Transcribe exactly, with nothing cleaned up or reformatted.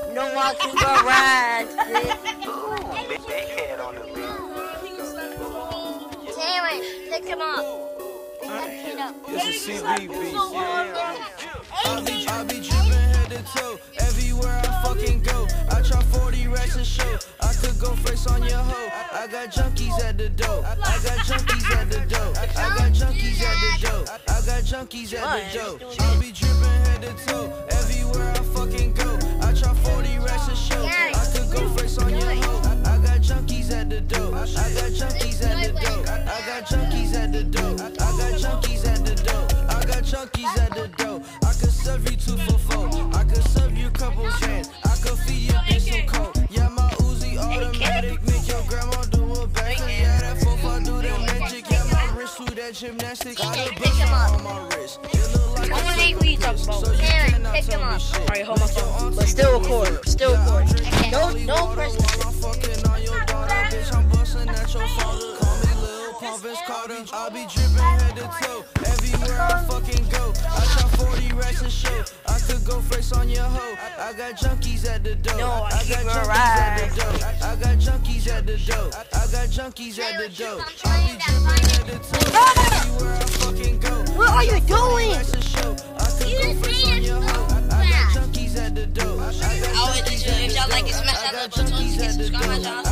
No walking garage. Big head on the beat. Terrence, pick him up. This is C B B. I be, I be drippin' head to toe, everywhere I fucking go. I try forty racks a show, I could go flex on your hoe. I got junkies at the door, I got junkies at the door, I got junkies at the door, I got junkies at the door. I be drippin' head to toe, everywhere I fucking go. I try forty racks a show, I could go flex on your hoe. I got junkies at the door, I got junkies at the door, I got junkies at the door, I got junkies at the door, I got junkies at the door. I could serve you two for four, I could serve you a couple bands, I could feed your bitch some coke. Yeah, my Uzi automatic, make your grandma do a backflip. Yeah, that four five do that magic. Yeah, my wrist do that gymnastics. Got a buzz on my wrist. It look like I want to see who you talking about. so you Terrence, cannot pick him tell me up. shit. Alright, hold my phone. But still record. Still record. Don't, don't press While I'm fucking on your daughter, bitch, I'm busting at your father. Call me Lil Pompous Carter. I be drippin' head to toe, everywhere I fucking go. I try forty racks a show, I could go flex on your hoe. I got junkies at the door, No, I I keep got her junkies right. at the door, I got junkies at the door, I got junkies at the door. I be drippin' head to toe, everywhere I fucking go. What are you doing? Racks a show, I could go flex on your hoe. I got junkies at the door, I got I always junkies do. at If the y'all like it, door, smash I that got little button. junkies at the Subscribe my door. channel.